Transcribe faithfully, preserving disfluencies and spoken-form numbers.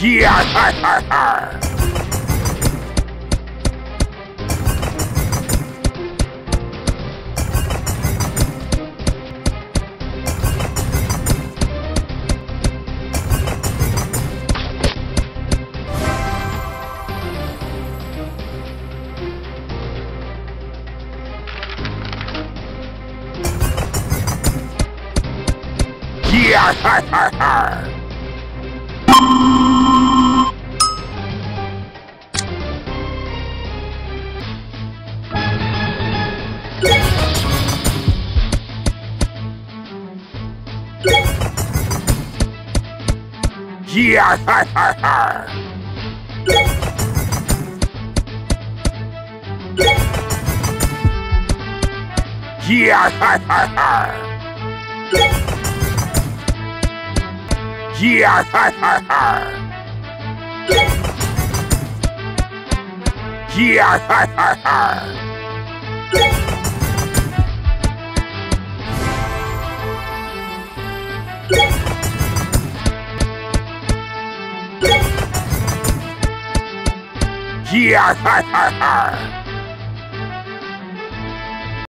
Yeah, ha, ha, ha. Yeah, ha, ha, ha. Yeah, ha, ha, ha. Yeah, ha, ha, ha. Yeah, ha, ha, ha. Yeah, ha, ha, ha. Yeah, ha, ha, ha.